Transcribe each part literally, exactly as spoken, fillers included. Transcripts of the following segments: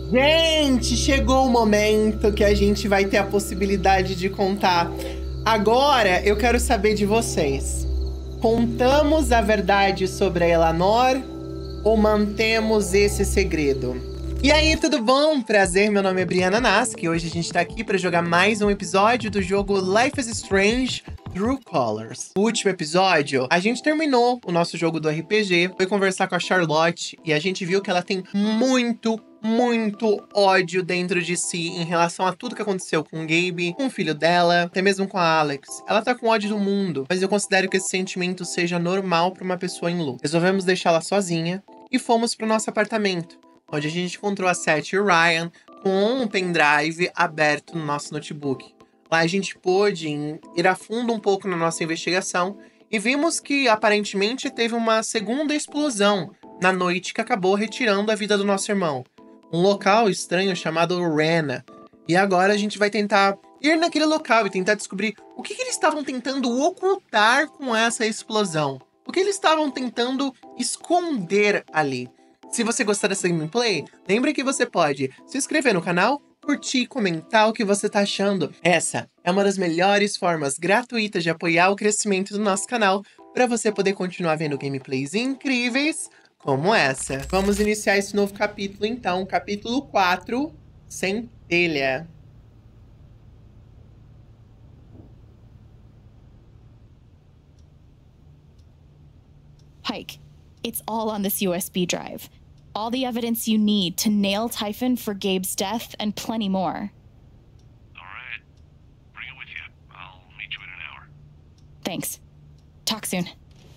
Gente, chegou o momento que a gente vai ter a possibilidade de contar. Agora, eu quero saber de vocês. Contamos a verdade sobre a Eleanor ou mantemos esse segredo? E aí, tudo bom? Prazer, meu nome é Briana Nasc e hoje a gente tá aqui pra jogar mais um episódio do jogo Life is Strange True Colors. No último episódio, a gente terminou o nosso jogo do R P G, foi conversar com a Charlotte e a gente viu que ela tem muito, muito ódio dentro de si em relação a tudo que aconteceu com o Gabe, com o filho dela, até mesmo com a Alex. Ela tá com ódio do mundo, mas eu considero que esse sentimento seja normal pra uma pessoa em luto. Resolvemos deixá-la sozinha e fomos pro nosso apartamento, onde a gente encontrou a Seth e o Ryan com um pendrive aberto no nosso notebook. Lá a gente pôde ir a fundo um pouco na nossa investigação e vimos que aparentemente teve uma segunda explosão na noite que acabou retirando a vida do nosso irmão. Um local estranho chamado Rena. E agora a gente vai tentar ir naquele local e tentar descobrir o que, que eles estavam tentando ocultar com essa explosão. O que eles estavam tentando esconder ali. Se você gostar dessa gameplay, lembre que você pode se inscrever no canal, curtir e comentar o que você tá achando. Essa é uma das melhores formas gratuitas de apoiar o crescimento do nosso canal para você poder continuar vendo gameplays incríveis como essa. Vamos iniciar esse novo capítulo então, capítulo quatro, Centelha. Pike, it's all on this U S B drive. All the evidence you need to nail Typhon for Gabe's death and plenty more. All right. Bring it with you. I'll meet you in an hour. Thanks. Talk soon.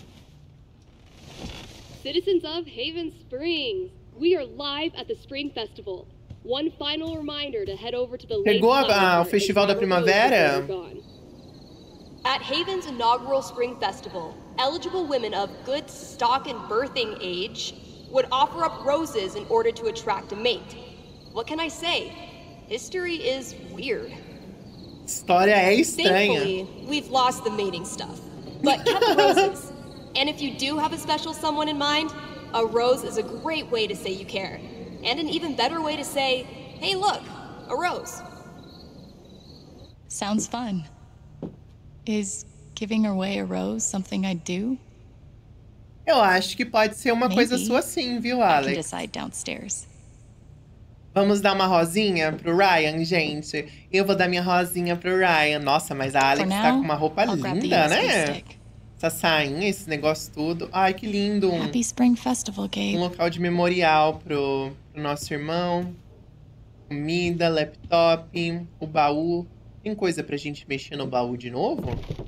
Citizens of Haven Springs, we are live at the Spring Festival. One final reminder to head over to the lake Chegou a- flower o Festival da and grab a rose Primavera? before you're gone. At Haven's inaugural Spring Festival, eligible women of good stock and birthing age would offer up roses in order to attract a mate. What can I say? History is weird. História é estranha. Thankfully, we've lost the mating stuff, but kept the roses. And if you do have a special someone in mind, a rose is a great way to say you care. And an even better way to say, hey look, a rose. Sounds fun. Is giving away a rose something I'd do? Eu acho que pode ser uma coisa Maybe. sua sim, viu, I can Alex? decide downstairs. Vamos dar uma rosinha pro Ryan, gente. Eu vou dar minha rosinha pro Ryan. Nossa, mas a Alex For tá now, com uma roupa I'll grab the linda, U S B né? stick. Essa sainha, esse negócio tudo. Ai, que lindo. Um, Happy Spring Festival, um Gabe. local de memorial pro, pro nosso irmão. Comida, laptop, o baú. Tem coisa pra gente mexer no baú de novo?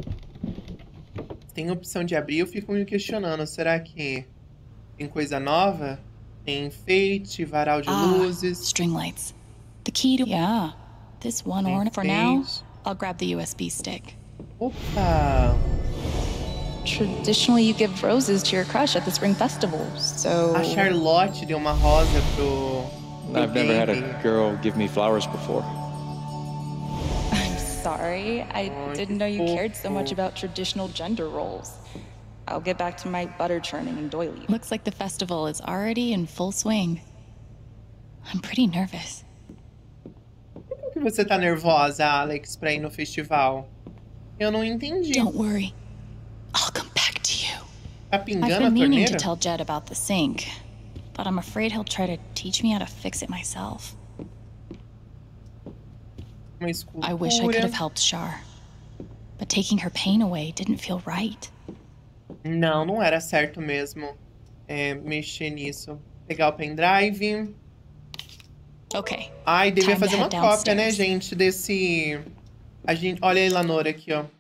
Tem opção de abrir, eu fico me questionando. Será que tem coisa nova? Tem enfeite, varal de Ah, luzes. string lights. The key to... Yeah. This one Tem ornament. For now, enfeite. I'll grab the U S B stick. Opa! Traditionally, you give roses to your crush at the Spring Festival, so... A Charlotte deu uma rosa pro... pro I've never had Gabe. a girl give me flowers before. I'm sorry. I Oh, didn't know you que cared so much fofo. about traditional gender roles. I'll get back to my butter churning in doilies. Looks like the festival is already in full swing. I'm pretty nervous. Por que você tá nervosa, Alex, pra ir no festival? Eu não entendi. Don't worry. I'll come back to you. Tá I've pingando a been meaning torneira? to tell Jed about the sink, but I'm afraid he'll try to teach me how to fix it myself. Uma escultura. I wish I could have helped Shar, but taking her pain away didn't feel right. Não, não era certo mesmo é, mexer nisso. Pegar o pendrive. Okay. Ai, devia Time to fazer uma head cópia, né, downstairs. gente, desse... A gente... Olha a Eleanor aqui, ó.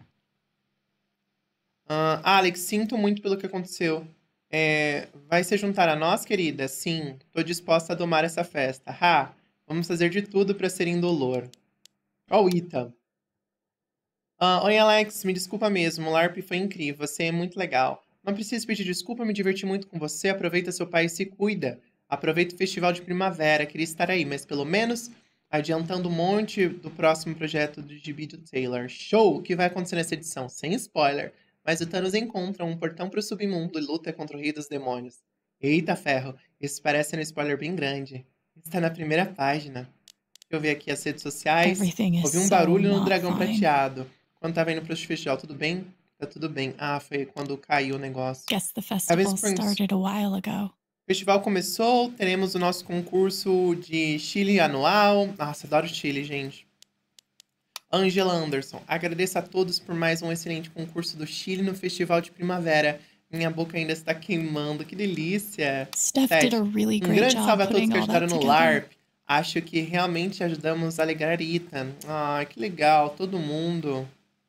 Ah, Alex, sinto muito pelo que aconteceu. É, vai se juntar a nós, querida? Sim, tô disposta a domar essa festa. Ha! Vamos fazer de tudo pra ser indolor. Ó o Ethan. Ah, oi, Alex, me desculpa mesmo. O LARP foi incrível, você é muito legal. Não preciso pedir desculpa, me diverti muito com você. Aproveita seu pai e se cuida. Aproveita o festival de primavera, queria estar aí, mas pelo menos adiantando um monte do próximo projeto do Gibi do Taylor. Show! O que vai acontecer nessa edição? Sem spoiler. Mas o Thanos encontra um portão para o submundo e luta contra o rei dos demônios. Eita ferro, esse parece um spoiler bem grande. Está na primeira página. Deixa eu ver aqui as redes sociais. Everything is Ouvi um so barulho no not dragão fine. prateado. Quando tava indo pro festival, tudo bem? Tá tudo bem. Ah, foi quando caiu o negócio. Guess the Haven festival Springs. started a while ago. O festival começou, teremos o nosso concurso de Chile anual. Nossa, adoro Chile, gente. Angela Anderson. Agradeço a todos por mais um excelente concurso do Chile no Festival de Primavera. Minha boca ainda está queimando, que delícia. Steph Sete. did a really Um great grande job salve a todos putting que all that ajudaram no together. LARP. Acho que realmente ajudamos a alegrar Ethan. Ah, que legal, todo mundo.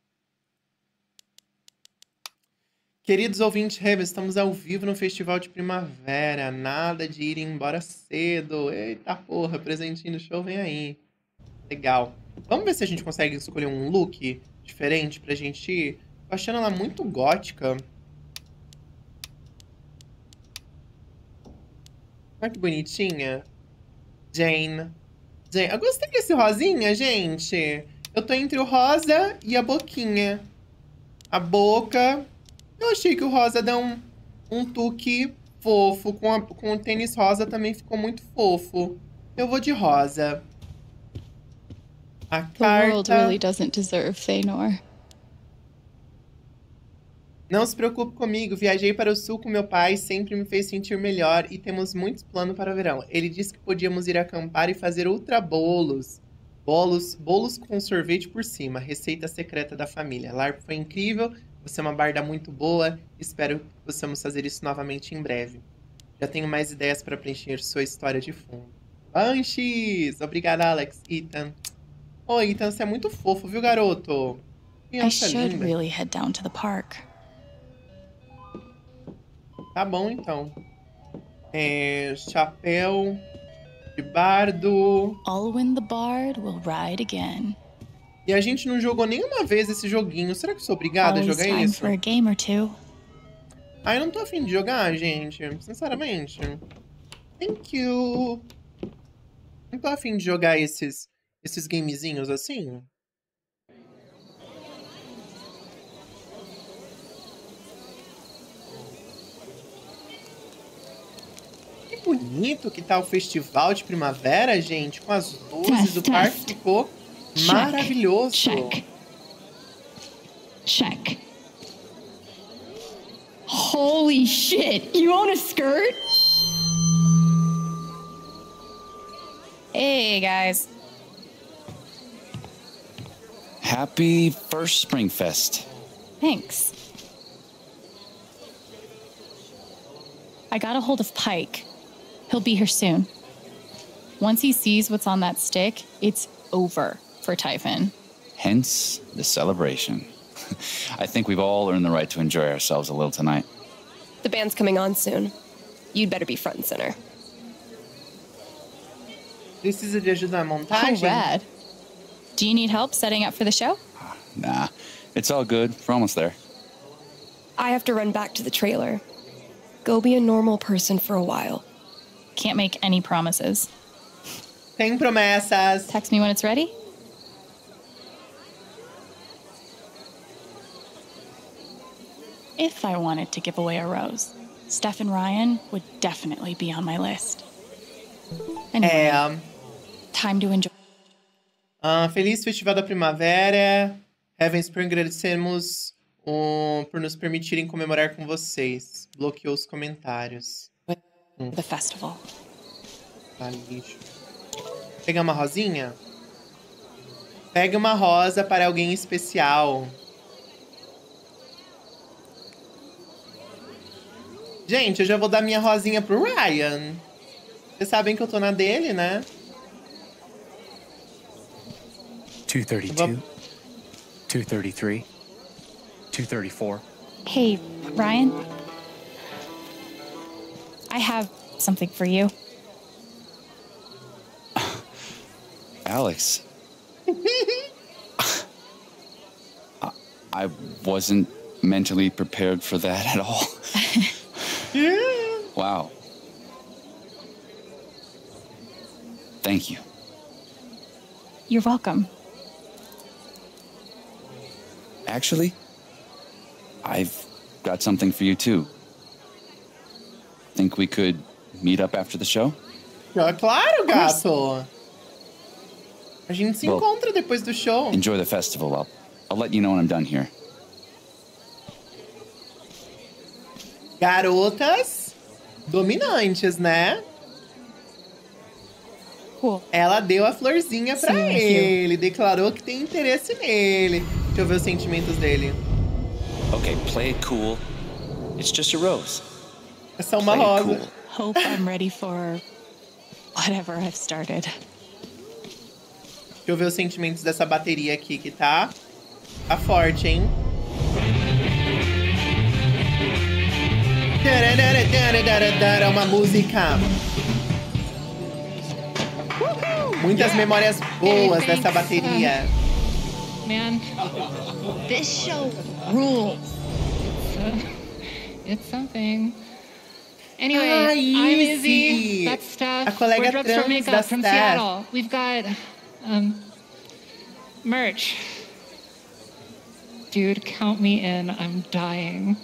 Queridos ouvintes, Heaven, estamos ao vivo no Festival de Primavera. Nada de ir embora cedo. Eita porra, presentinho do show vem aí. Legal. Vamos ver se a gente consegue escolher um look diferente pra gente ir. Tô achando ela muito gótica. Olha que bonitinha. Jane. Jane. Eu gostei desse rosinha, gente. Eu tô entre o rosa e a boquinha. A boca. Eu achei que o rosa dá um, um tuque fofo. Com, a, com o tênis rosa também ficou muito fofo. Eu vou de rosa. A The world carta... really doesn't deserve Feanor. Não se preocupe comigo, viajei para o sul com meu pai, sempre me fez sentir melhor e temos muitos planos para o verão. Ele disse que podíamos ir acampar e fazer ultra bolos. Bolos, bolos com sorvete por cima, receita secreta da família. LARP foi incrível, você é uma barda muito boa, espero que possamos fazer isso novamente em breve. Já tenho mais ideias para preencher sua história de fundo. Banshees! Obrigada, Alex. Ethan. Oi, Ethan, você é muito fofo, viu, garoto? I Criança should linda. really head down to the park. Tá bom, então. É, chapéu de bardo. Alwyn the Bard will ride again. E a gente não jogou nenhuma vez esse joguinho. Será que eu sou obrigada a Always jogar time isso? for a game or two. Ah, eu não tô afim de jogar, gente. Sinceramente. Thank you. Não tô afim de jogar esses, esses gamezinhos assim. Que bonito que tá o festival de primavera, gente. Com as luzes do Test, parque. test. Ficou Check, maravilhoso. Check. Check. Holy shit! You own a skirt? Hey, guys. Happy first Springfest. Thanks. I got a hold of Pike. He'll be here soon. Once he sees what's on that stick, it's over for Typhon. Hence the celebration. I think we've all earned the right to enjoy ourselves a little tonight. The band's coming on soon. You'd better be front and center. Precisa de ajuda na How montagem? rad. Do you need help setting up for the show? Nah, it's all good. We're almost there. I have to run back to the trailer. Go be a normal person for a while. Can't make any promises. Tem promessas. Text me when it's ready. If I wanted to give away a rose, Steph and Ryan would definitely be on my list. Anyway, É. time to enjoy. Ah, feliz Festival da Primavera. Heaven Spring, agradecemos um, por nos permitirem comemorar com vocês. Bloqueou os comentários. The festival. Tá, lixo. Pegar uma rosinha? Pegue uma rosa para alguém especial. Gente, eu já vou dar minha rosinha pro Ryan. Vocês sabem que eu tô na dele, né? two thirty-two, two thirty-three, two thirty-four. Hey, Ryan. I have something for you. Alex. I, I wasn't mentally prepared for that at all. Yeah. Wow. Thank you. You're welcome. Actually, I've got something for you too. Think we could meet up after the show? Ah, claro, gato. A gente se Well, encontra depois do show. Enjoy the festival. I'll, I'll let you know when I'm done here. Garotas dominantes, né? Cool. Ela deu a florzinha pra Sim, ele, declarou que tem interesse nele. Deixa eu ver os sentimentos dele. Okay, play it cool. It's just a rose. É só uma Play it rosa. cool. Hope I'm ready for whatever I've started. Deixa eu ver os sentimentos dessa bateria aqui, que tá... Tá forte, hein? Uma música. Muitas memórias boas dessa bateria. Man, this show rules. It's, uh, it's something. Anyway, Ah, I'm Izzy. Izzy. That's Steph. A colega We're Drugstore trans da Makeup from Steph. Seattle. We've got um merch. Dude, count me in. I'm dying.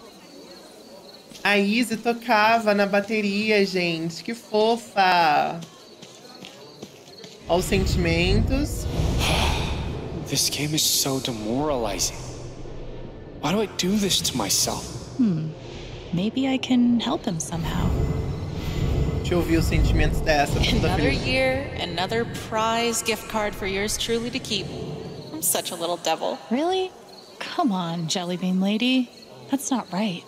A Izzy tocava na bateria, gente. Que fofa. Olha os sentimentos. This game is so demoralizing. Why do I do this to myself? Hmm. Maybe I can help him somehow. Deixa eu ouvir os sentimentos dessa. Toda Another feliz. year, another prize gift card for yours truly to keep. I'm such a little devil. Really? Come on, Jellybean Lady. That's not right.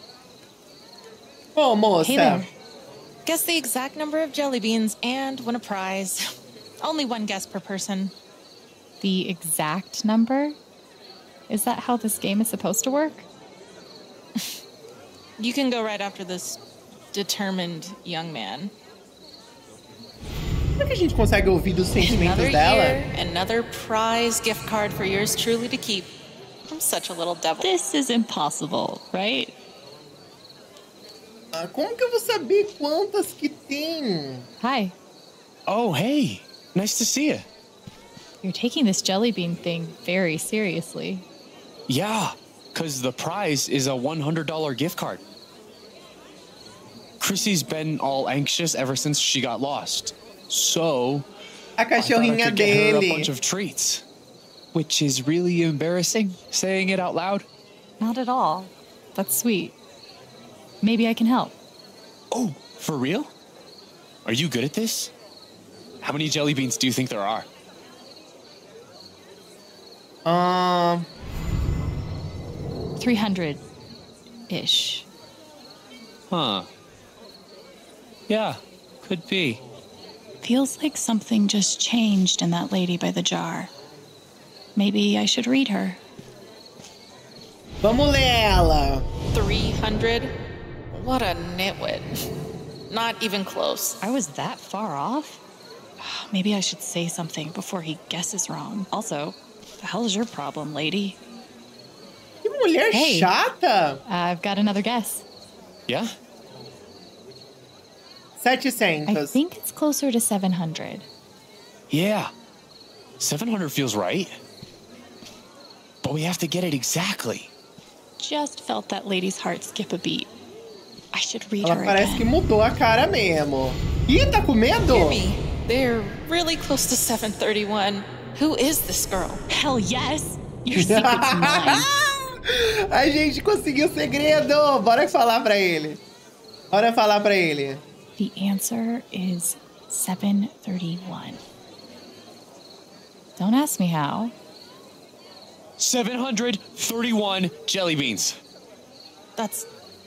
Ô, moça. Hey there. Guess the exact number of jelly beans and win a prize. Only one guess per person. The exact number? Is that how this game is supposed to work? You can go right after this determined young man. Como é que a gente consegue ouvir dos sentimentos Another dela? year, another prize gift card for yours truly to keep. I'm such a little devil. This is impossible, right? Ah, como que eu vou saber quantas que tem? Hi. Oh, hey. Nice to see you. You're taking this Jellybean thing very seriously. Yeah, because the prize is a one hundred dollar gift card. Chrissy's been all anxious ever since she got lost. So, A I thought I cachorrinha could get her a dele. bunch of treats. Which is really embarrassing, saying it out loud. Not at all. That's sweet. Maybe I can help. Oh, for real? Are you good at this? How many jelly beans do you think there are? Ahn, three hundred-ish. Huh. Yeah, could be. Feels like something just changed in that lady by the jar. Maybe I should read her. vamos ler ela. three hundred? What a nitwit. Not even close. I was that far off? Maybe I should say something before he guesses wrong. Also, the hell is your problem, lady? Que mulher Hey. chata. I've got another guess. Yeah? I setecentos. think it's closer to seven hundred. Yeah. seven hundred feels right. But we have to get it exactly. Just felt that lady's heart skip a beat. I should read Ela her parece que again. mudou a cara mesmo. Ih, tá com medo? Hear me. They're really close to seven thirty-one. Who is this girl? Hell yes! Your secret's mine. A gente conseguiu o segredo. Bora falar pra ele. Bora falar pra ele. The answer is seven thirty-one. Don't ask me how. seven hundred thirty-one jelly beans. That's.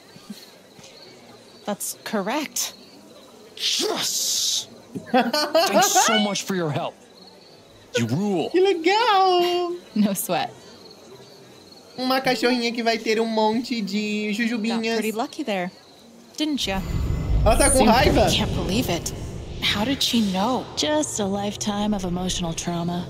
That's correct. Yes! Thanks so much for your help. You rule. Que legal. No sweat. Uma cachorrinha que vai ter um monte de Got jujubinhas. pretty lucky there, didn't ya? Ela tá com raiva? Can't believe it. How did she know? Just a lifetime of emotional trauma.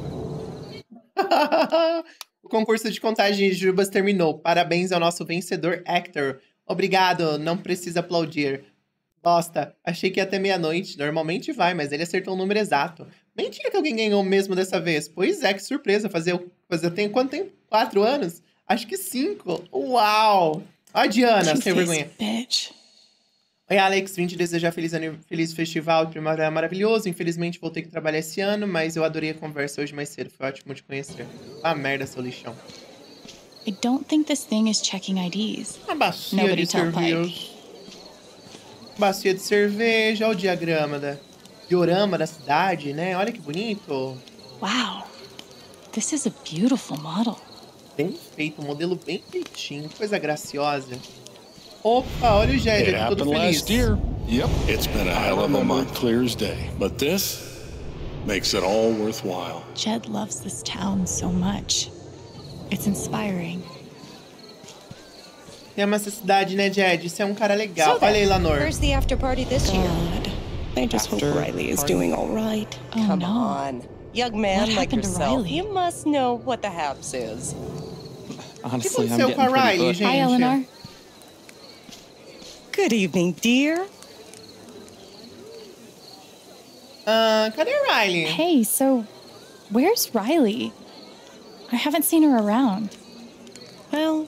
O concurso de contagem de jujubas terminou. Parabéns ao nosso vencedor, Hector. Obrigado, não precisa aplaudir. Bosta, achei que ia até meia-noite. Normalmente vai, mas ele acertou o número exato. Mentira que alguém ganhou mesmo dessa vez. Pois é, que surpresa. Fazer, fazer tem quanto tempo? Quatro anos? Acho que cinco. Uau! Ó a Diana, sem vergonha. Bitch. Oi, Alex, vim te desejar feliz, ani- feliz festival de primavera maravilhoso. Infelizmente vou ter que trabalhar esse ano, mas eu adorei a conversa hoje mais cedo. Foi ótimo te conhecer. Ah, merda, seu lixão. I don't think this thing is checking I Ds. Uma bacia Nobody de tell cerveja. Bacia de cerveja. Olha o diagrama da... diorama da cidade, né? Olha que bonito. Wow. This is a beautiful model. Bem feito, um modelo bem feitinho. Coisa graciosa. Opa, olha o Jed It aqui todo happened feliz. last year. Yep. It's been a hell of a month, clear as day. But this makes it all worthwhile. Jed loves this town so much. It's inspiring. Tem uma essa cidade, né, Jed? Você é um cara legal. So Olha then, aí, Lanor. Where's the after party this year? I just After hope Riley is party? doing all right. Oh, Come no. on. Young man What like happened to yourself, Riley? you must know what the haps is. Honestly, I'm aconteceu getting com a pretty Riley, booked. gente? Hi, Eleanor. Good evening, dear. Ah, cadê a Riley? Hey, so where's Riley? I haven't seen her around. Well,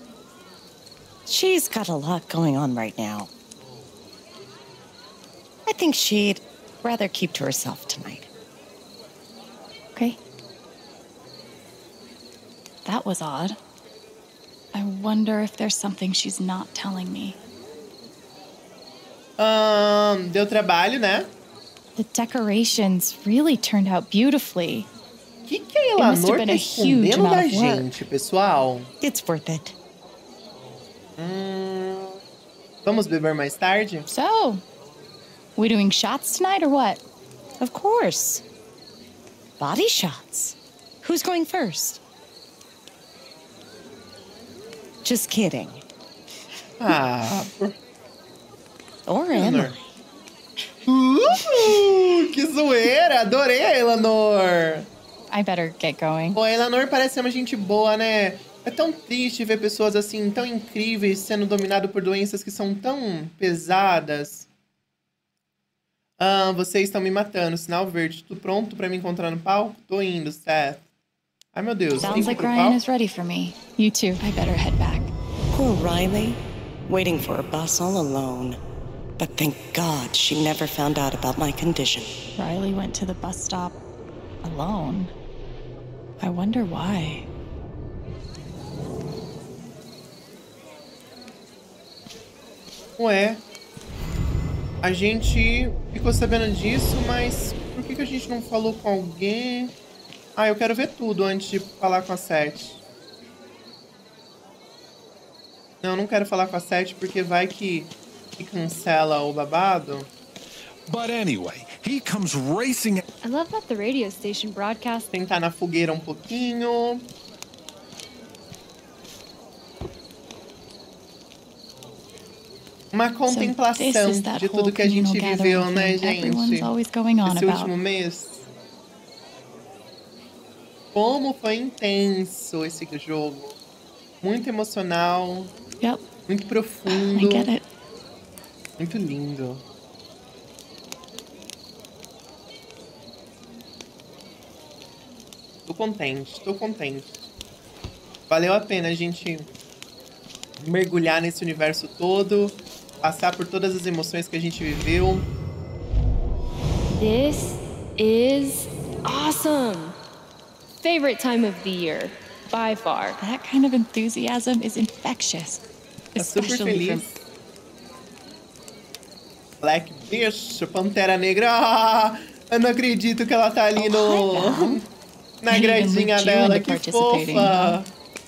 she's got a lot going on right now. I think she'd rather keep to herself tonight. Okay. That was odd. I wonder if there's something she's not telling me. Ahn, deu trabalho, né? The decorations really turned out beautifully. O que, que a It must have Elanor been tá a huge escondendo da amount of work. gente, pessoal? It's worth it. Hum, vamos beber mais tarde? So, we doing shots tonight or what? Of course. Body shots. Who's going first? Just kidding. Ah, por... Or am I? Uh, que zoeira! Adorei a Elanor! I better get going. Pô, a Elanor parece ser uma gente boa, né? É tão triste ver pessoas assim, tão incríveis, sendo dominadas por doenças que são tão pesadas. Ah, vocês estão me matando. Sinal verde. Tudo pronto pra me encontrar no palco? Tô indo, Seth. Ai, meu Deus. Tem Sounds que ir like pro Ryan palco? is ready for me. You too. I better head back. Poor Riley, waiting for a bus all alone. But thank God she never found out about my condition. Riley went to the bus stop alone. I wonder why. Ué, a gente ficou sabendo disso, mas por que, que a gente não falou com alguém? Ah, eu quero ver tudo antes de falar com a Sete. Não, não quero falar com a Sete porque vai que, que cancela o babado. But anyway, he comes racing. I love that the radio station broadcasts. Tentar na fogueira um pouquinho. Uma contemplação So this is that de tudo whole que a gente communal viveu, gathering né, thing everyone's gente? always going on Esse about. último mês. Como foi intenso esse jogo. Muito emocional. Yep. Muito profundo. I get it. Muito lindo. Tô contente, tô contente. Valeu a pena a gente mergulhar nesse universo todo, passar por todas as emoções que a gente viveu. This is awesome. Favorite time of the year, by far. That kind of enthusiasm is infectious. Tá super Especially feliz. from Black Bicho, Pantera Negra. Ah, eu não acredito que ela tá ali no... na Didn't even gradinha loop you dela, into que participating, fofa.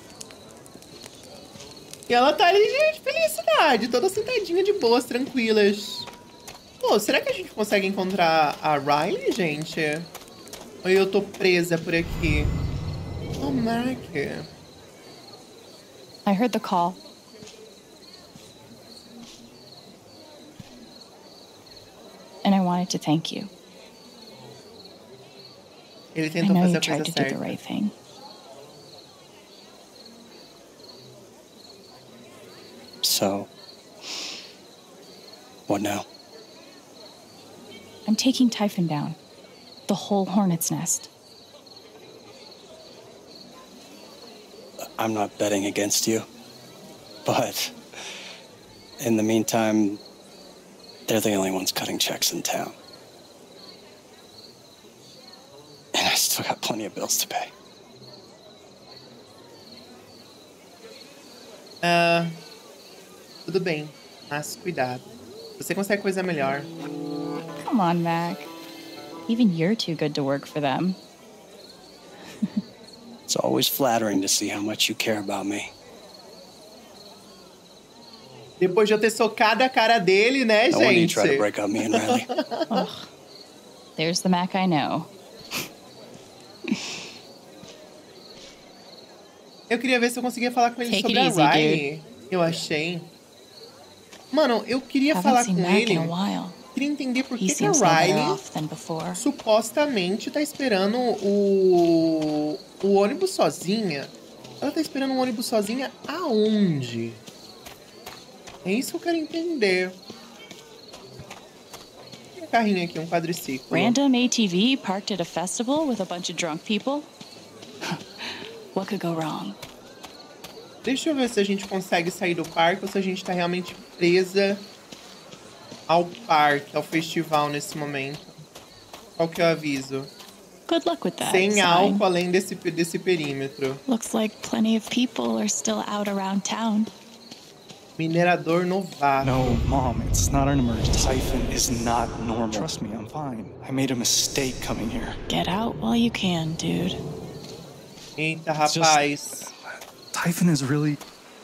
E ela tá ali, gente, felicidade, toda sentadinha de boas, tranquilas. Pô, será que a gente consegue encontrar a Riley, gente? Ou eu tô presa por aqui? Oh, Mark. I heard the call. And I wanted to thank you. Ele I tentou know fazer you a tried coisa to do the certa. right thing. So, what now? I'm taking Typhon down. The whole hornet's nest. I'm not betting against you, but in the meantime, They're the only ones cutting checks in town. And I still got plenty of bills to pay. Ah, tudo bem, mas cuidado. Você consegue coisa melhor. Come on, Mac. Even you're too good to work for them. It's always flattering to see how much you care about me. Depois de eu ter socado a cara dele, né, No wonder you gente? try to break up me and Riley. Ugh. There's the Mac I know. Eu queria ver se eu conseguia falar com ele Take sobre it a easy, Riley. Eu achei. Mano, eu queria Haven't falar seen com Mac ele. in a while. Queria entender por He que, que a seems no better Riley off than before. supostamente tá esperando o, o ônibus sozinha. Ela tá esperando um ônibus sozinha aonde? É isso que eu quero entender. Tem um carrinho aqui, um quadriciclo. Random A T V parked at a festival with a bunch of drunk people? What could go wrong? Deixa eu ver se a gente consegue sair do parque ou se a gente tá realmente presa ao parque, ao festival nesse momento. Qual que é o aviso? Good luck with that. Sem sign. álcool além desse, desse perímetro. Looks like plenty of people are still out around town. Minerador novato. No, Mom, it's not an emergency. Typhon is not normal. Trust me, I'm fine. I made a mistake coming here. Get out while you can, dude. Eita, rapaz. Typhon is really...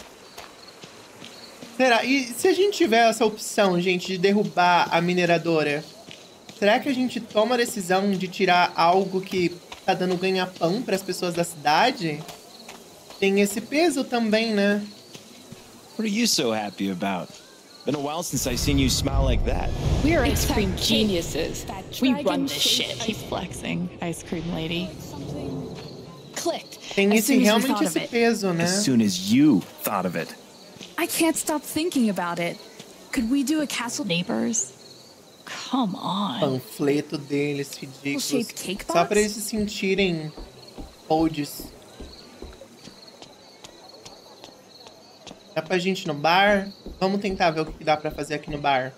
Será? E se a gente tiver essa opção, gente, de derrubar a mineradora, será que a gente toma a decisão de tirar algo que tá dando ganha-pão para as pessoas da cidade? Tem esse peso também, né? What are you so happy about? Been a while since I seen you smile like that. We are It's ice cream that geniuses. that We dragon run this shape shit. Keep flexing, ice cream lady. Clicked. Tem as esse, soon as we realmente thought of esse it. peso, né? As soon as you thought of it. I can't stop thinking about it. Could we do a castle? Neighbors? Come on. Panfleto deles, ridículos. Shaped cake Só box? pra eles se sentirem olds. Dá pra gente ir no bar? Vamos tentar ver o que dá pra fazer aqui no bar.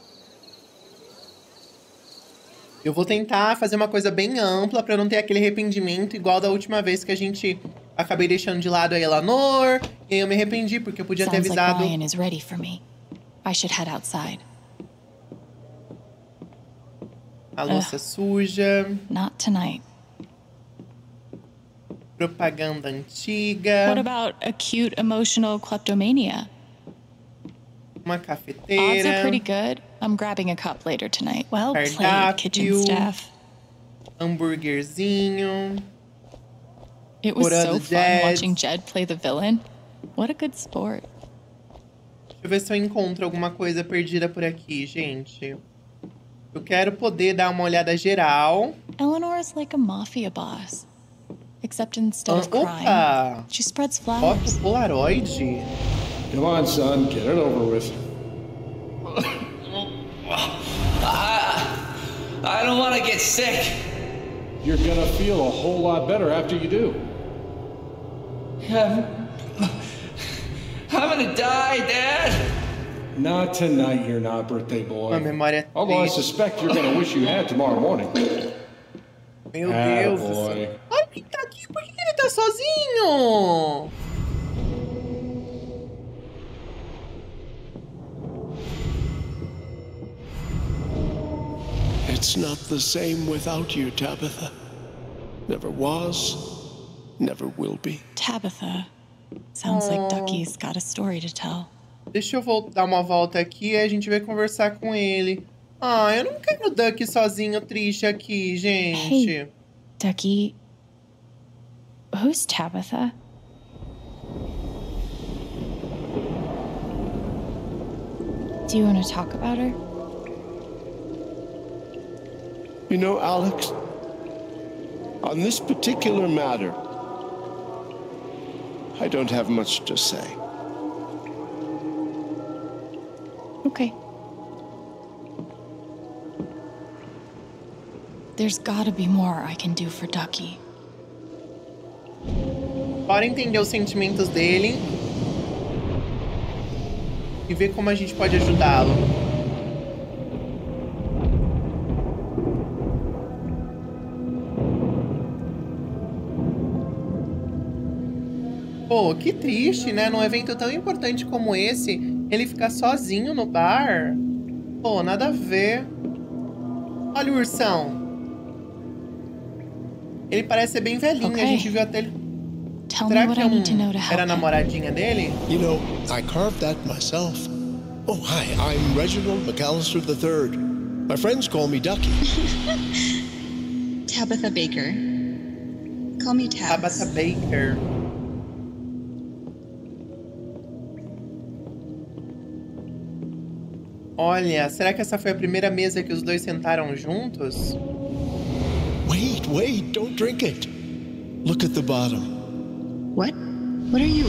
Eu vou tentar fazer uma coisa bem ampla pra não ter aquele arrependimento igual da última vez que a gente acabei deixando de lado a Eleanor. E aí eu me arrependi porque eu podia ter Sounds like avisado. Ryan is ready for me. I should head outside. A louça suja. Not tonight. Propaganda antiga. What about acute emotional kleptomania? Uma Odds cafeteira. are pretty good. I'm grabbing a cup later tonight. Well played, Cardápio. kitchen staff. Hambúrguerzinho. It was Hora so do fun Jed. watching Jed play the villain. What a good sport. Deixa eu ver se eu encontro alguma coisa perdida por aqui, gente. Eu quero poder dar uma olhada geral. Eleanor is like a mafia boss. Except instead of Ah, crying, opa! she spreads Foto flowers. Polaroid. Come on, son, get it over with. I, I don't want to get sick. You're gonna feel a whole lot better after you do. I'm, I'm gonna die, Dad. Not tonight, you're not, birthday boy. Uma memória Although I triste. suspect you're gonna wish you had tomorrow morning. Meu Ah, Deus do boy. céu. Olha quem tá aqui. Por que ele tá sozinho? It's not the same without you, Tabitha. Never was, never will be. Tabitha. Sounds Oh. like Ducky's got a story to tell. Deixa eu vol- dar uma volta aqui e a gente vai conversar com ele. Ah, eu não quero o Duck sozinho triste aqui, gente. Hey. Ducky. Who's Tabitha? Do you want to talk about her? You know, Alex, on this particular matter, I don't have much to say. Okay. There's gotta be more I can do for Ducky. Bora entender os sentimentos dele. E ver como a gente pode ajudá-lo. Pô, que triste, né? Num evento tão importante como esse, ele ficar sozinho no bar. Pô, nada a ver. Olha o ursão. Ele parece ser bem velhinho, Okay. a gente viu até ele... Tell me Será what que I é need to know um... to help era a him. namoradinha dele? You know, I carved that myself. Oh, hi, I'm Reginald McAllister the third. My friends call me Ducky. Tabitha Baker. Call me Tabs. Tabitha Baker. Olha, será que essa foi a primeira mesa que os dois sentaram juntos? Wait, wait, don't drink it. Look at the bottom. What? What are you?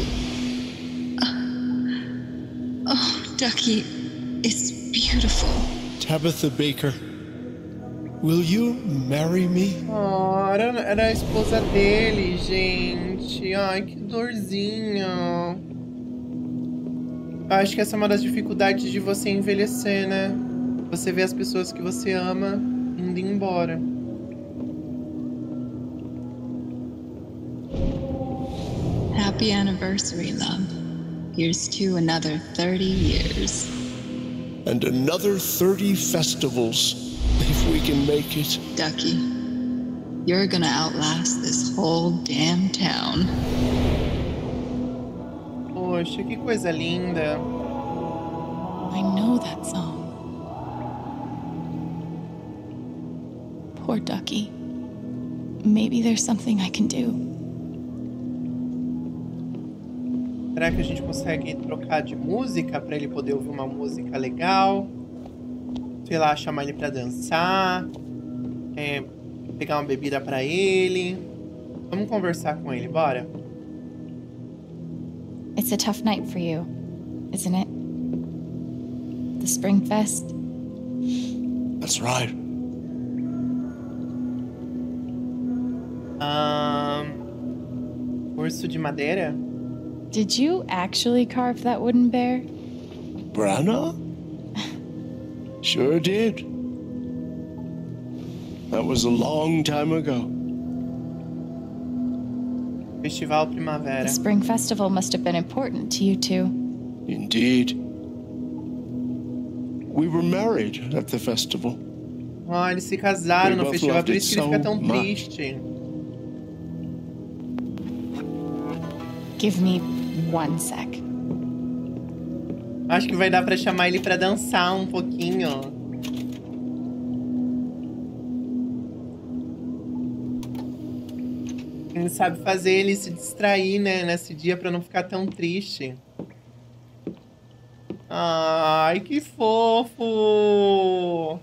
Uh, oh, Ducky, it's beautiful. Tabitha Baker, will you marry me? Oh, era, era a esposa dele, gente. Ai, que dorzinha. Acho que essa é uma das dificuldades de você envelhecer, né? Você vê as pessoas que você ama indo embora. Happy anniversary, love. Here's to another thirty years. And another thirty festivals, if we can make it. Ducky, you're gonna outlast this whole damn town. Poxa, que coisa linda. I know that song. Poor Ducky. Maybe there's something I can do. Será que a gente consegue trocar de música pra ele poder ouvir uma música legal? Sei lá, chamar ele pra dançar. É, pegar uma bebida pra ele. Vamos conversar com ele, bora? It's a tough night for you, isn't it? The Spring Fest. That's right. Um, urso de madeira? Did you actually carve that wooden bear? Branna? Sure did. That was a long time ago. Festival Primavera. The Spring Festival must have been important to you two. Indeed. We were married at the festival. Ah, eles se casaram We no both festival, loved por it isso que ele fica so tão much. triste. Give me one sec. Acho que vai dar pra chamar ele pra dançar um pouquinho. Quem sabe fazer ele se distrair, né, nesse dia pra não ficar tão triste. Ai, que fofo!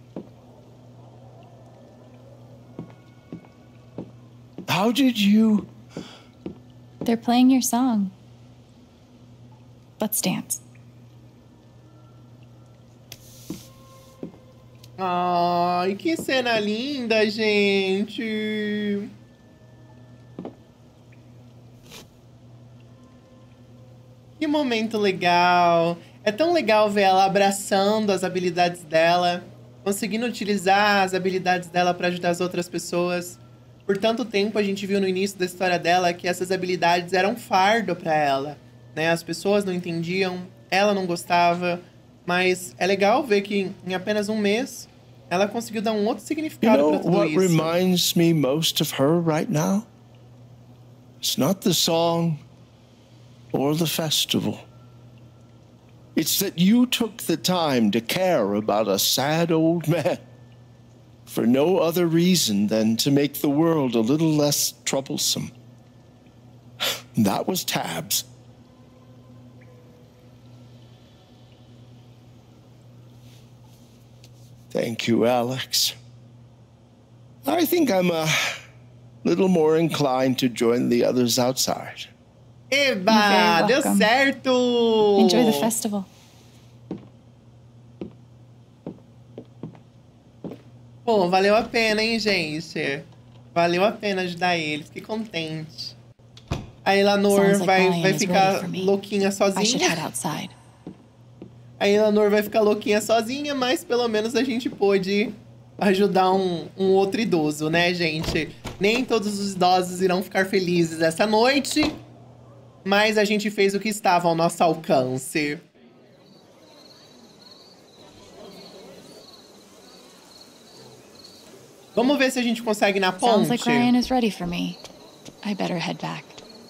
How did you... They're playing your song. Let's dance. Ai, que cena linda, gente! Que momento legal! É tão legal ver ela abraçando as habilidades dela, conseguindo utilizar as habilidades dela para ajudar as outras pessoas. Por tanto tempo a gente viu no início da história dela que essas habilidades eram um fardo para ela, né? As pessoas não entendiam, ela não gostava, mas é legal ver que em apenas um mês ela conseguiu dar um outro You significado know para tudo what isso. reminds me most of her right now? It's not the song or the festival. It's that you took the time to care about a sad old man for no other reason than to make the world a little less troublesome. That was Tabs. Thank you, Alex. I think I'm a little more inclined to join the others outside. Eba, deu welcome. certo! Enjoy the festival. Pô, valeu a pena, hein, gente? Valeu a pena ajudar ele, fiquei contente. A Eleanor Sounds like vai, Ryan vai is ficar ready for me. louquinha I should head sozinha. outside. A Eleanor vai ficar louquinha sozinha, mas pelo menos a gente pôde ajudar um, um outro idoso, né, gente? Nem todos os idosos irão ficar felizes essa noite, mas a gente fez o que estava ao nosso alcance. Vamos ver se a gente consegue ir na ponte. Sounds like Ryan is ready for me. I better head back.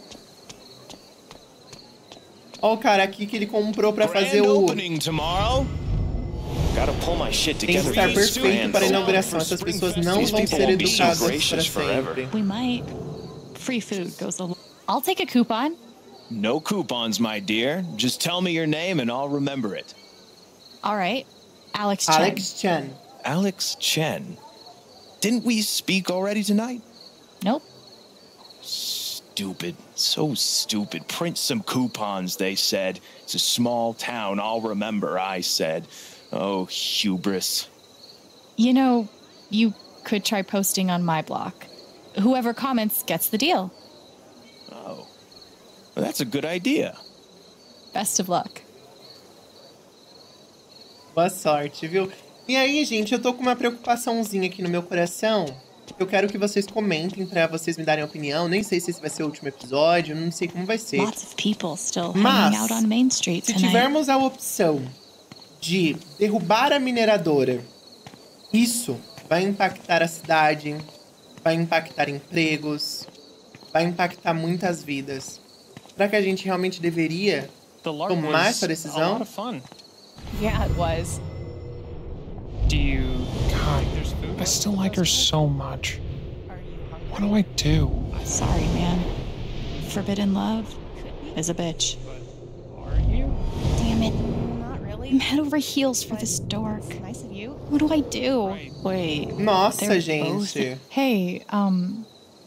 Ó o cara aqui que ele comprou pra fazer Grand o... opening tomorrow. Gotta pull my shit Tem que together. estar perfeito para a inauguração. Essas pessoas não vão ser educadas para sempre. We might. Free food goes a... I'll take a coupon. No coupons, my dear. Just tell me your name and I'll remember it. All right. Alex Chen. Alex Chen. Alex Chen. Didn't we speak already tonight? Nope. Stupid. So stupid. Print some coupons, they said. It's a small town. I'll remember, I said. Oh, hubris. You know, you could try posting on my block. Whoever comments gets the deal. Oh. Well, that's a good idea. Best of luck. Boa sorte, viu? E aí, gente, eu tô com uma preocupaçãozinha aqui no meu coração. Eu quero que vocês comentem pra vocês me darem opinião. Nem sei se esse vai ser o último episódio, não sei como vai ser. Lots of people still Mas, hanging out on Main Street se tonight. tivermos a opção de derrubar a mineradora, isso vai impactar a cidade, vai impactar empregos, vai impactar muitas vidas. Será que a gente realmente deveria tomar essa decisão? Yeah, it was. Do you... God, I still like her so much. What do I do? Sorry, man. Forbidden love is a bitch. Are you? Damn it. Not really. I'm head over heels for this dork. Nice of you. What do I do? Wait. Nossa, they're gente. both- Hey, um,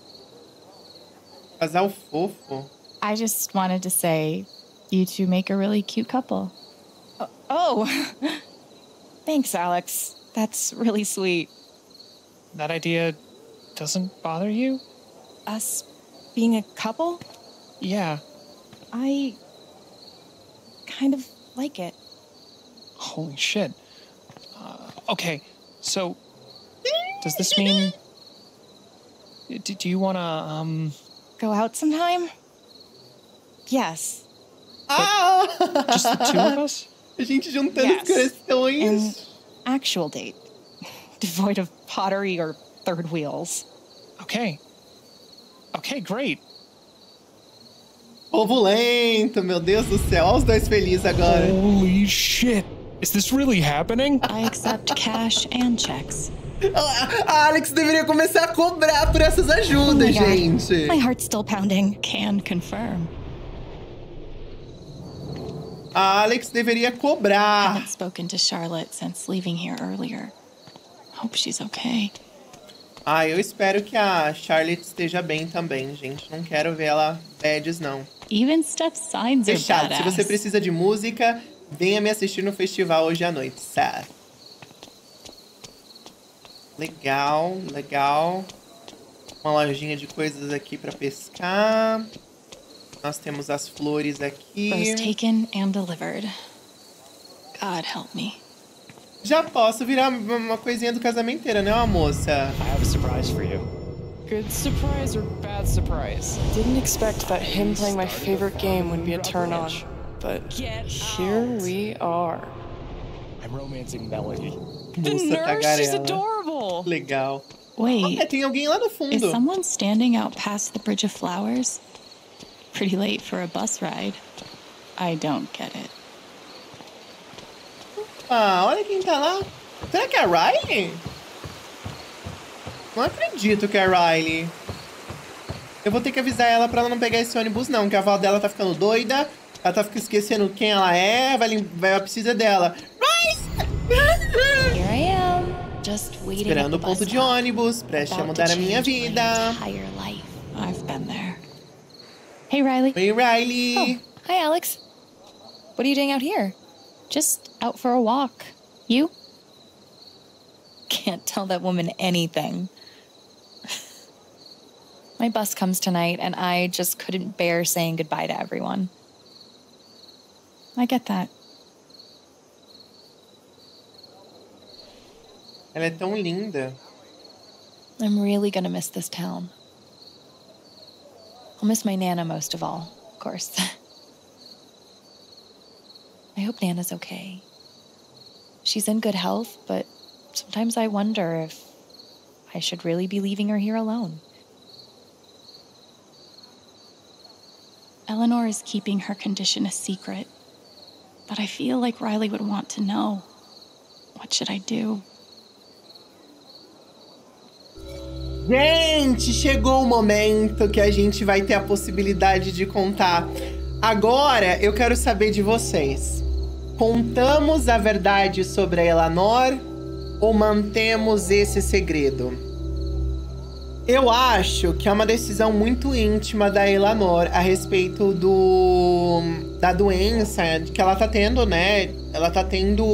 Casal fofo. I just wanted to say you two make a really cute couple. Oh. oh. Thanks, Alex. That's really sweet. That idea doesn't bother you? Us being a couple? Yeah. I kind of like it. Holy shit. Uh, okay, so does this mean... Do, do you want to, um... Go out sometime? Yes. Ah! Just the two of us? A gente juntando Yes. os corações. An actual date. Devoid of pottery or third wheels. Okay. Okay, great. Povo lento, meu Deus do céu. Olha os dois felizes agora. Holy shit. Is this really happening? I accept cash and checks. A Alex deveria começar a cobrar por essas ajudas, Oh my God. gente. My heart's still pounding. Can confirm. A Alex deveria cobrar. Haven't spoken to Charlotte since leaving here earlier. Hope she's okay. Ah, eu espero que a Charlotte esteja bem também, gente. Não quero ver ela bads, não. Even Steph's signs are Fechado. Se badass. você precisa de música, venha me assistir no festival hoje à noite, certo? Legal, legal. Uma lojinha de coisas aqui pra pescar. Nós temos as flores aqui. Rose taken and delivered. God help me. Já posso virar uma coisinha do casamenteira, né, uma moça? I have a surprise for you. Good surprise or bad surprise? Didn't expect that him playing my favorite game would be a turn on, but here we are. I'm romancing Melody. Moça tagarela. adorable. Legal. Wait. Olha, tem alguém lá no fundo. Is someone standing out past the Bridge of Flowers? Pretty late for a bus ride. I don't get it. Ah, olha quem tá lá. Será que é a Riley? Não acredito que é a Riley. Eu vou ter que avisar ela pra ela não pegar esse ônibus, não. Que a avó dela tá ficando doida. Ela tá esquecendo quem ela é. Vai, vai, ela precisa dela. Here I am, just waiting Esperando at o the ponto bus de stop. ônibus. Preste a About mudar to a minha change my vida. entire life. I've been there. Hey, Riley. Oi, Riley. Oh, hi, Alex. What are you doing out here? Just out for a walk. You? Can't tell that woman anything. My bus comes tonight, and I just couldn't bear saying goodbye to everyone. I get that. Ela é tão linda. I'm really gonna miss this town. I'll miss my Nana most of all. of course. I hope Nana's okay. She's in good health, but sometimes I wonder if I should really be leaving her here alone. Eleanor is keeping her condition a secret, but I feel like Riley would want to know. What should I do? Gente, chegou o momento que a gente vai ter a possibilidade de contar. Agora, eu quero saber de vocês. Contamos a verdade sobre a Eleanor ou mantemos esse segredo? Eu acho que é uma decisão muito íntima da Eleanor a respeito do da doença que ela tá tendo, né? Ela tá tendo...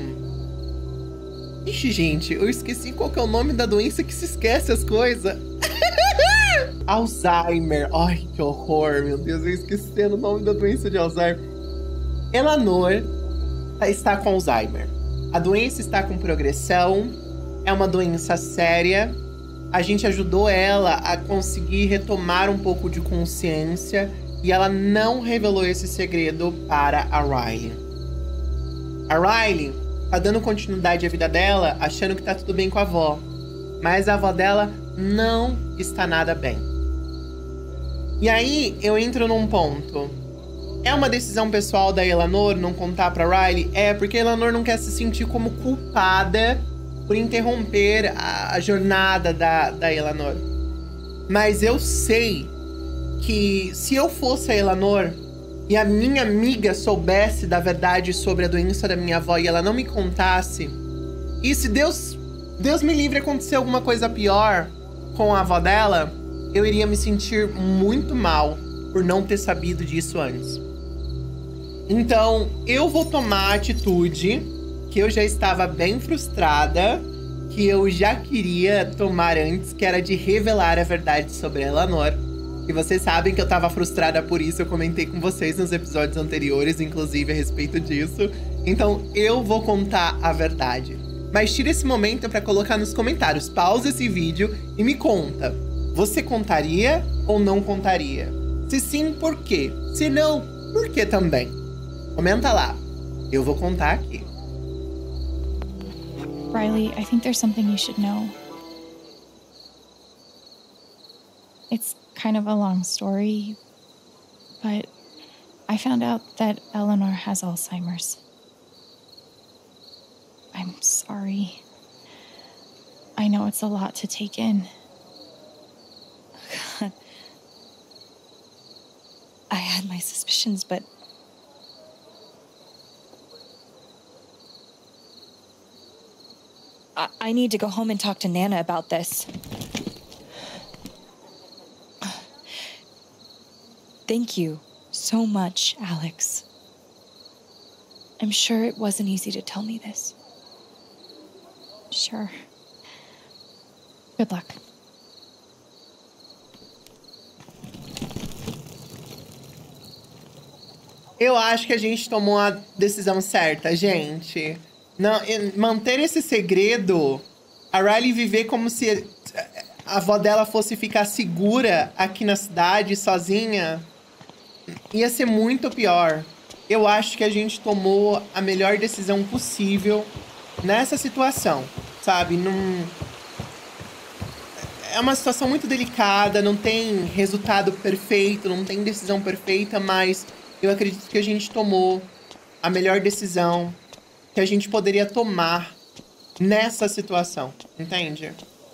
Ixi, gente, eu esqueci qual que é o nome da doença que se esquece as coisas. Alzheimer. Ai, que horror, meu Deus, eu esqueci o nome da doença de Alzheimer. Eleanor está com Alzheimer. A doença está com progressão, é uma doença séria. A gente ajudou ela a conseguir retomar um pouco de consciência e ela não revelou esse segredo para a Riley. A Riley tá dando continuidade à vida dela, achando que tá tudo bem com a avó. Mas a avó dela não está nada bem. E aí, eu entro num ponto. É uma decisão pessoal da Eleanor não contar pra Riley? É, porque a Eleanor não quer se sentir como culpada por interromper a, a jornada da, da Eleanor. Mas eu sei que se eu fosse a Eleanor e a minha amiga soubesse da verdade sobre a doença da minha avó e ela não me contasse, e se Deus, Deus me livre acontecer alguma coisa pior com a avó dela, eu iria me sentir muito mal por não ter sabido disso antes. Então, eu vou tomar a atitude que eu já estava bem frustrada, que eu já queria tomar antes, que era de revelar a verdade sobre a Eleanor. E vocês sabem que eu tava frustrada por isso, eu comentei com vocês nos episódios anteriores, inclusive, a respeito disso. Então, eu vou contar a verdade. Mas tira esse momento pra colocar nos comentários. Pausa esse vídeo e me conta. Você contaria ou não contaria? Se sim, por quê? Se não, por que também? Comenta lá. Eu vou contar aqui. Riley, I think there's something you should know. It's kind of a long story, but I found out that Eleanor has Alzheimer's. I'm sorry. I know it's a lot to take in. God. I had my suspicions, but I, I need to go home and talk to Nana about this. Thank you so much, Alex. I'm sure it wasn't easy to tell me this. Sure. Good luck. Eu acho que a gente tomou a decisão certa, gente. Não, manter esse segredo, a Riley viver como se a avó dela fosse ficar segura aqui na cidade, sozinha, ia ser muito pior. Eu acho que a gente tomou a melhor decisão possível nessa situação, sabe? Não... É uma situação muito delicada, não tem resultado perfeito, não tem decisão perfeita, mas eu acredito que a gente tomou a melhor decisão que a gente poderia tomar nessa situação, entende?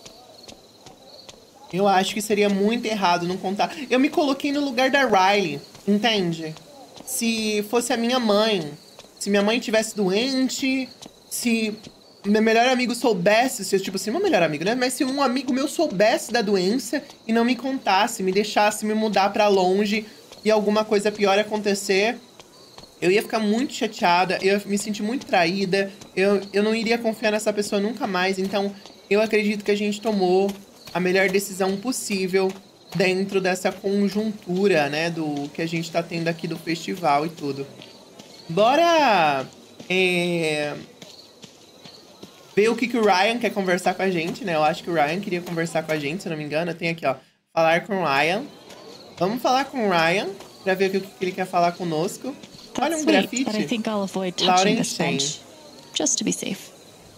Eu acho que seria muito errado não contar. Eu me coloquei no lugar da Riley, entende? Se fosse a minha mãe, se minha mãe tivesse doente, se meu melhor amigo soubesse, se, tipo assim, meu melhor amigo, né? Mas se um amigo meu soubesse da doença e não me contasse, me deixasse me mudar pra longe e alguma coisa pior acontecer, eu ia ficar muito chateada, eu ia me sentir muito traída, eu, eu não iria confiar nessa pessoa nunca mais. Então, eu acredito que a gente tomou a melhor decisão possível dentro dessa conjuntura, né, do que a gente tá tendo aqui do festival e tudo. Bora é, ver o que, que o Ryan quer conversar com a gente, né? Eu acho que o Ryan queria conversar com a gente, se não me engano. Tem aqui, ó, falar com o Ryan. Vamos falar com o Ryan pra ver o que, que ele quer falar conosco. Olha That's um sweet, grafite. but I think I'll avoid touching Lauren this Shane. bench, just to be safe.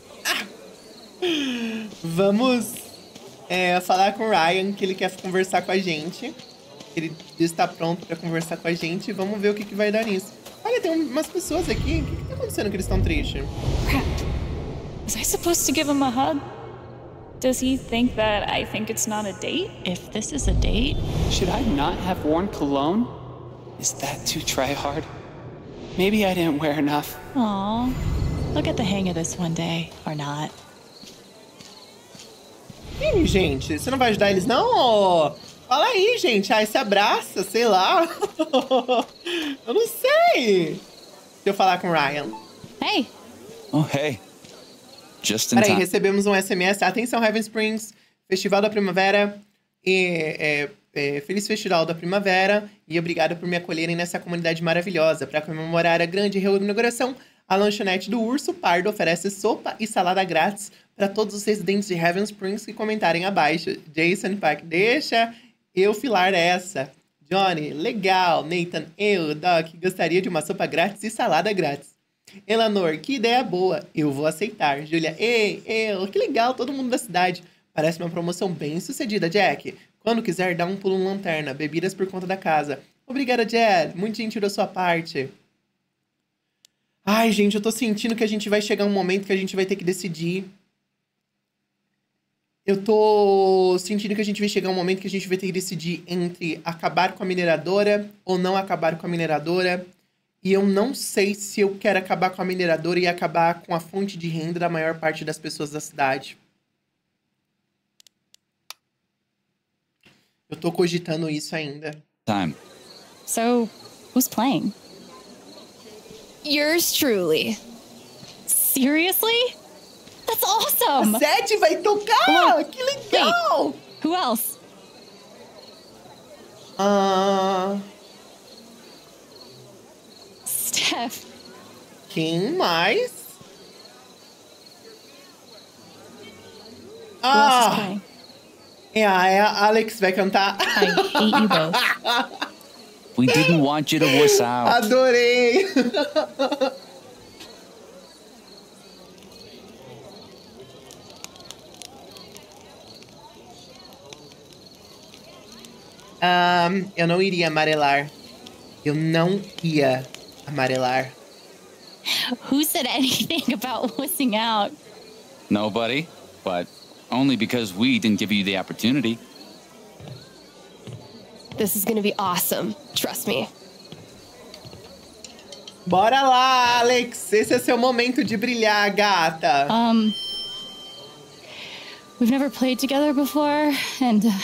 Vamos é, falar com o Ryan, que ele quer conversar com a gente. Ele está pronto pra conversar com a gente. Vamos ver o que, que vai dar nisso. Olha, tem umas pessoas aqui. O que, que tá acontecendo que eles estão tristes? Crap. Was I supposed to give him a hug? Does he think that I think it's not a date? If this is a date... Should I not have worn cologne? Is that too try hard? Maybe I didn't wear enough. Aw, look at the hang of this one day, or not. Ih, gente, você não vai ajudar eles, não? Fala aí, gente. Ai, se abraça, sei lá. Eu não sei. Deixa eu falar com o Ryan. Hey. Oh, hey. Just in Peraí, time. recebemos um S M S. Atenção, Heaven Springs, Festival da Primavera. E, é, é, feliz Festival da Primavera. E obrigado por me acolherem nessa comunidade maravilhosa. Para comemorar a grande reinauguração, a lanchonete do Urso Pardo oferece sopa e salada grátis para todos os residentes de Heaven Springs que comentarem abaixo. Jason Park, deixa eu filar essa. Johnny, legal. Nathan, eu, Doc, gostaria de uma sopa grátis e salada grátis. Eleanor, que ideia boa. Eu vou aceitar. Julia, ei, eu, que legal, todo mundo da cidade. Parece uma promoção bem sucedida, Jack. Quando quiser, dá um pulo na lanterna. Bebidas por conta da casa. Obrigada, Jed. Muito gentil da sua parte. Ai, gente, eu tô sentindo que a gente vai chegar um momento que a gente vai ter que decidir. Eu tô sentindo que a gente vai chegar um momento que a gente vai ter que decidir entre acabar com a mineradora ou não acabar com a mineradora. E eu não sei se eu quero acabar com a mineradora e acabar com a fonte de renda da maior parte das pessoas da cidade. Eu tô cogitando isso ainda. Time. So, who's playing? Yours truly. Seriously? That's awesome! A Sete vai tocar! Que legal! Wait, who else? Ah... Steph. Quem mais? Who else is Ah! playing? É, é a Alex vai cantar. I hate you both. We didn't want you to wuss out. Adorei! Um, eu não iria amarelar. Eu não ia amarelar. Who said anything about wussing out? Nobody, but only because we didn't give you the opportunity. This is gonna be awesome. Trust me. Bora lá, Alex! Esse é seu momento de brilhar, gata. Um, we've never played together before, and uh,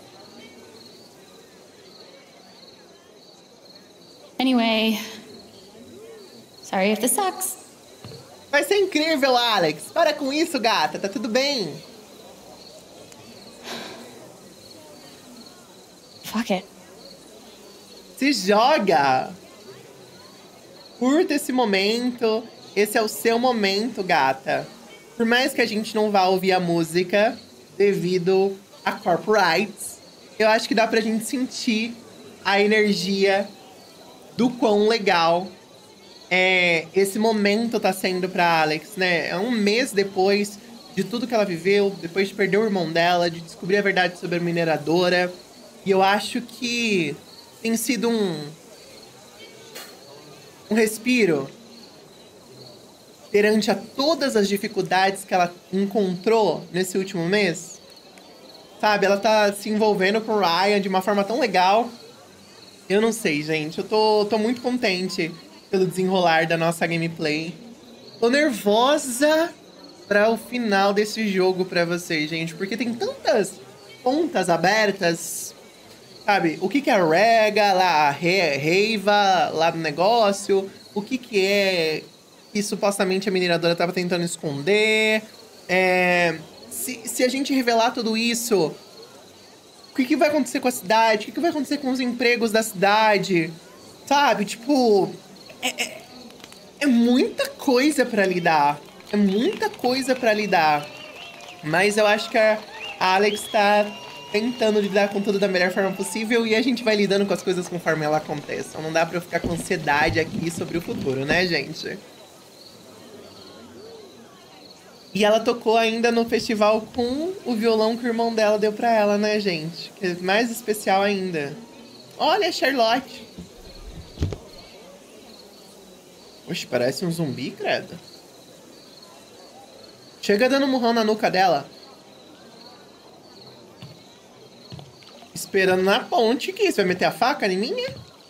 anyway, sorry if this sucks. Vai ser incrível, Alex. Para com isso, gata. Tá tudo bem. Fuck it. Se joga. Curta esse momento. Esse é o seu momento, gata. Por mais que a gente não vá ouvir a música devido a copyrights, eu acho que dá pra gente sentir a energia do quão legal é, esse momento tá sendo pra Alex, né? É um mês depois de tudo que ela viveu, depois de perder o irmão dela, de descobrir a verdade sobre a mineradora. E eu acho que tem sido um, um respiro perante a todas as dificuldades que ela encontrou nesse último mês. Sabe, ela tá se envolvendo com o Ryan de uma forma tão legal. Eu não sei, gente. Eu tô, tô muito contente pelo desenrolar da nossa gameplay. Tô nervosa para o final desse jogo pra vocês, gente. Porque tem tantas pontas abertas. Sabe, o que que é a Rega, lá, a Re Reiva, lá no negócio. O que que é que supostamente a mineradora tava tentando esconder. É, se, se a gente revelar tudo isso, o que que vai acontecer com a cidade? O que que vai acontecer com os empregos da cidade? Sabe, tipo... É, é, é muita coisa pra lidar. É muita coisa pra lidar. Mas eu acho que a Alex tá tentando lidar com tudo da melhor forma possível e a gente vai lidando com as coisas conforme elas aconteçam. Não dá pra eu ficar com ansiedade aqui sobre o futuro, né, gente? E ela tocou ainda no festival com o violão que o irmão dela deu pra ela, né, gente? Que é mais especial ainda. Olha, Charlotte. Oxe, parece um zumbi, credo. Chega dando um murrão na nuca dela. Esperando na ponte, que isso? Vai meter a faca em mim, né?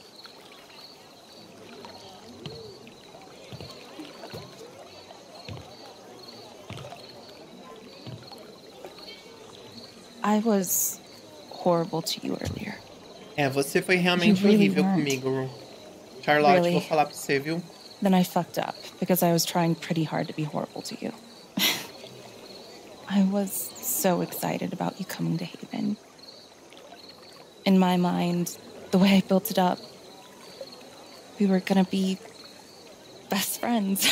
I was horrible to you earlier. É, você foi realmente You really horrível weren't. comigo. Charlotte, Really? vou falar pra você, viu? Then I fucked up because I was trying pretty hard to be horrible to you. I was so excited about you coming to Haven. In my mind, the way I built it up, we were gonna be best friends.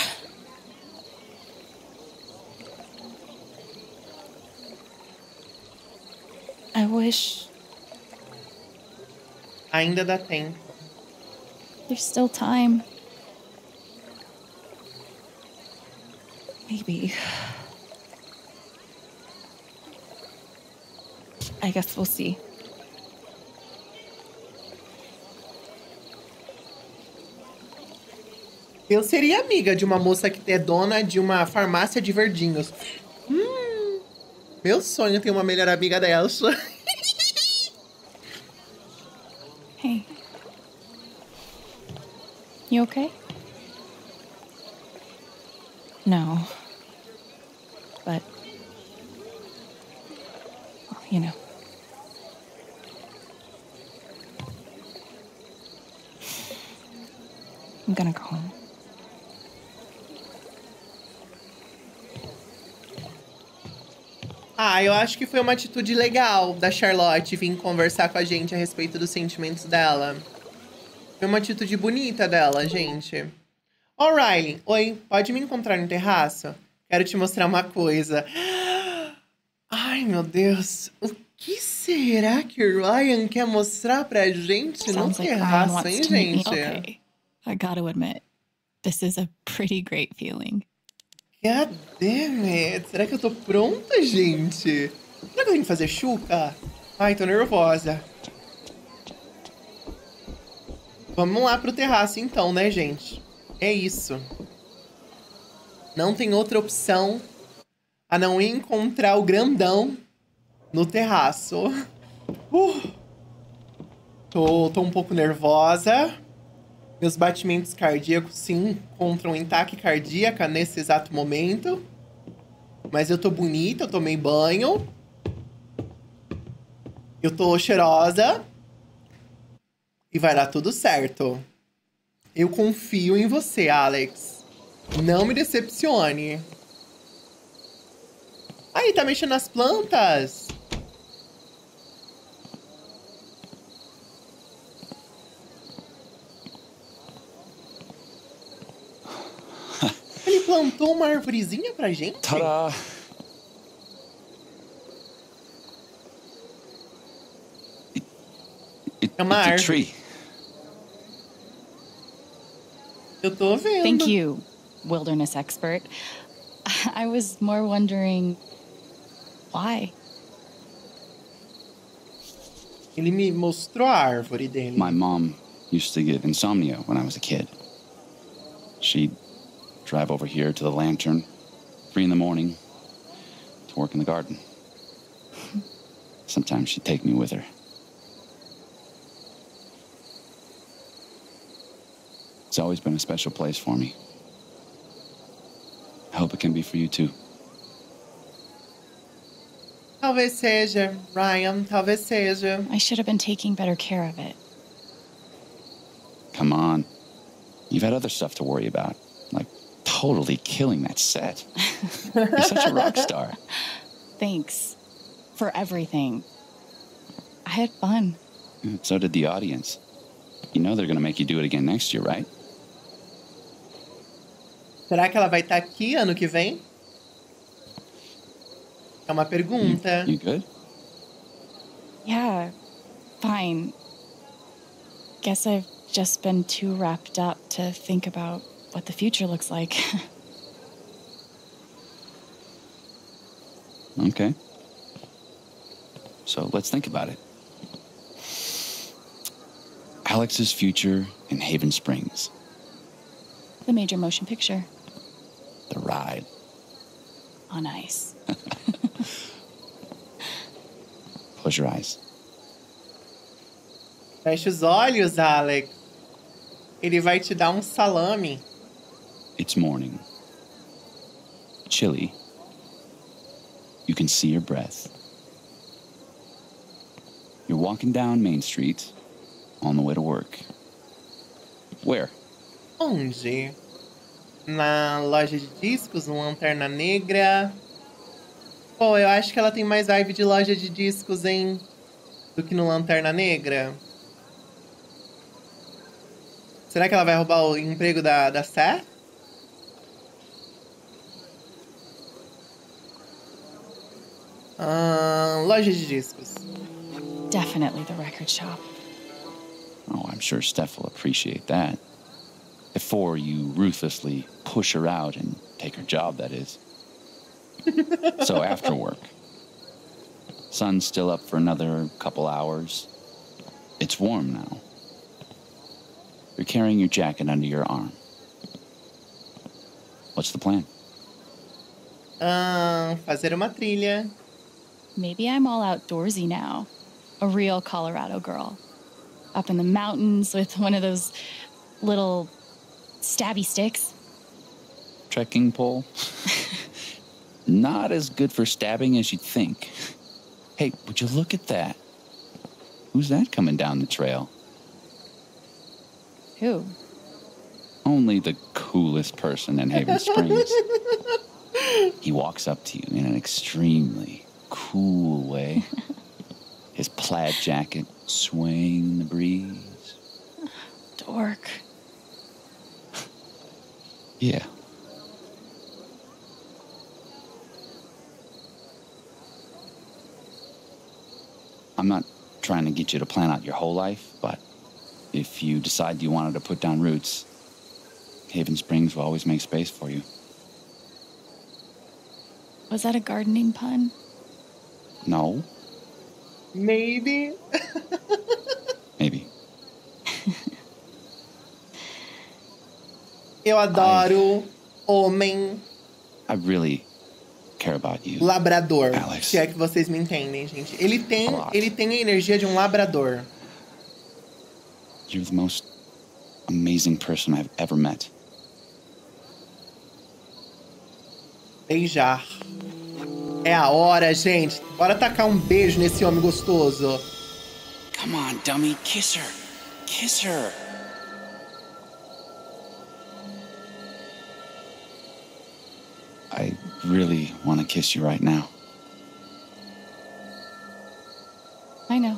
I wish Ainda dá tempo. There's still time. maybe. I guess we'll see. Eu seria amiga de uma moça que é dona de uma farmácia de verdinhos. Hum, meu sonho é ter uma melhor amiga dessa. Hey. You okay? No. But, well, you know. I'm gonna go home. Ah, eu acho que foi uma atitude legal da Charlotte vir conversar com a gente a respeito dos sentimentos dela. Foi uma atitude bonita dela, gente. Ô, Riley, oi, pode me encontrar no terraço? Quero te mostrar uma coisa. Ai, meu Deus. O que será que o Ryan quer mostrar pra gente no Sounds like Ryan terraço, wants hein, to meet me. gente? Okay. I gotta admit, this is a pretty great feeling. God damn it. Será que eu tô pronta, gente? Será que eu tenho que fazer chuca? Ai, tô nervosa. Vamos lá pro terraço então, né, gente? É isso. Não tem outra opção a não encontrar o grandão no terraço. Uh. Tô, tô um pouco nervosa. Meus batimentos cardíacos se encontram em taquicardíaca nesse exato momento. Mas eu tô bonita, eu tomei banho. Eu tô cheirosa. E vai dar tudo certo. Eu confio em você, Alex. Não me decepcione. Aí, tá mexendo nas plantas. Ele plantou uma arvorezinha pra gente? Ta-da! É uma It's a árvore. tree. Eu tô vendo. Thank you, wilderness expert. I was more wondering why. Ele me mostrou a árvore dele. My mom used to get insomnia when I was a kid. She'd drive over here to the lantern, three in the morning, to work in the garden. Sometimes she'd take me with her. It's always been a special place for me. I hope it can be for you too. Talvez seja, Ryan, talvez seja. I should have been taking better care of it. Come on. You've had other stuff to worry about, like totally killing that set. You're such a rock star. Thanks for everything. I had fun. So did the audience. You know they're going to make you do it again next year, right? Será que ela vai estar aqui ano que vem? É uma pergunta. You good? Yeah, fine. Guess I've just been too wrapped up to think about what the future looks like. Okay. So let's think about it. Alex's future in Haven Springs. The major motion picture. The ride. On ice. Close your eyes. Fecha os olhos, Alex. Ele vai te dar um salame. It's morning. Chilly. You can see your breath. You're walking down Main Street on the way to work. Where? Onde? Na loja de discos, no Lanterna Negra. Pô, eu acho que ela tem mais vibe de loja de discos, hein? Do que no Lanterna Negra. Será que ela vai roubar o emprego da, da Seth? Uh, loja de discos. Definitely the record shop. Oh, I'm sure Steph will appreciate that. Before you ruthlessly push her out and take her job, that is. So after work. Sun's still up for another couple hours. It's warm now. You're carrying your jacket under your arm. What's the plan? Uh, fazer uma trilha. Maybe I'm all outdoorsy now. A real Colorado girl. Up in the mountains with one of those little stabby sticks. Trekking pole? Not as good for stabbing as you'd think. Hey, would you look at that? Who's that coming down the trail? Who? Only the coolest person in Haven Springs. He walks up to you in an extremely cool way. His plaid jacket swaying in the breeze. Dork. Yeah. I'm not trying to get you to plan out your whole life, but if you decide you wanted to put down roots, Haven Springs will always make space for you. Was that a gardening pun? No. Maybe. Maybe. Eu adoro homem I really care about you. labrador. Alex. Se é que vocês me entendem, gente. Ele tem, ele tem a energia de um labrador. You're the most amazing person I've ever met. Beijar. É a hora, gente. Bora tacar um beijo nesse homem gostoso. Come on, dummy. Kiss her. Kiss her. I really want to kiss you right now. I know.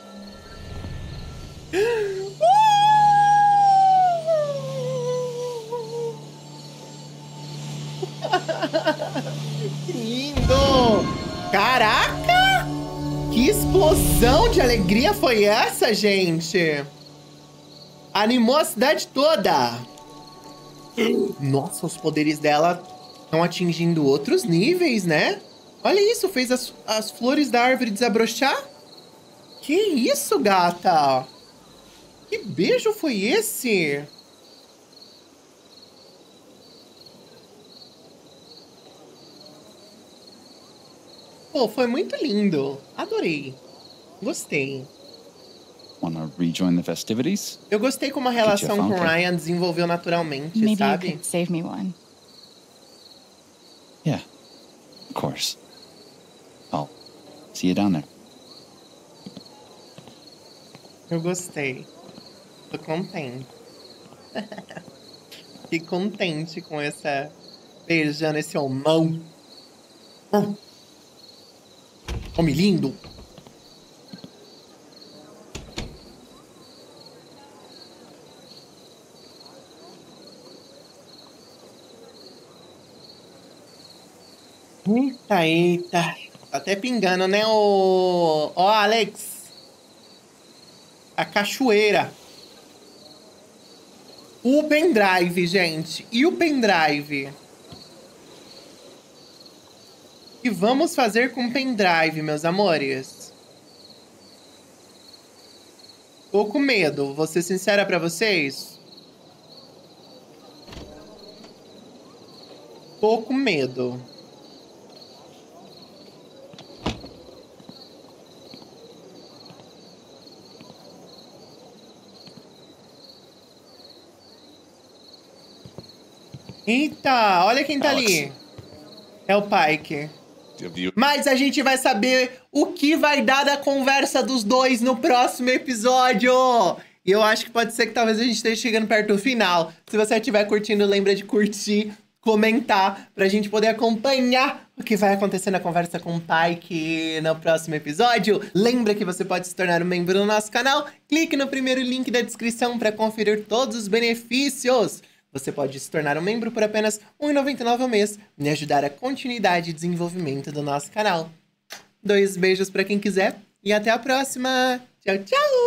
Que lindo! Caraca! Que explosão de alegria foi essa, gente? Animou a cidade toda! Nossa, os poderes dela estão atingindo outros níveis, né? Olha isso, fez as, as flores da árvore desabrochar? Que isso, gata? Que beijo foi esse? Pô, foi muito lindo. Adorei. Gostei. Wanna rejoin the festivities? Eu gostei como a relação com o Ryan desenvolveu naturalmente, Maybe sabe? you could save me one. Yeah, of course. I'll see you down there. Eu gostei. Tô contente. Fiquei contente com essa... beijando esse homão. Hum. Homem lindo. Eita, eita. Tá até pingando, né, ô... Ó, Alex. A cachoeira. O pendrive, gente. E o pendrive? O que vamos fazer com o pendrive, meus amores? Tô com medo. Vou ser sincera pra vocês. Tô com medo. Eita, olha quem tá Alex. ali. É o Pike. Mas a gente vai saber o que vai dar da conversa dos dois no próximo episódio. E eu acho que pode ser que talvez a gente esteja chegando perto do final. Se você estiver curtindo, lembra de curtir, comentar, pra gente poder acompanhar o que vai acontecer na conversa com o Pike no próximo episódio. Lembra que você pode se tornar um membro do nosso canal. Clique no primeiro link da descrição para conferir todos os benefícios. Você pode se tornar um membro por apenas um real e noventa e nove centavos ao mês e ajudar a continuidade e desenvolvimento do nosso canal. Dois beijos para quem quiser e até a próxima. Tchau, tchau!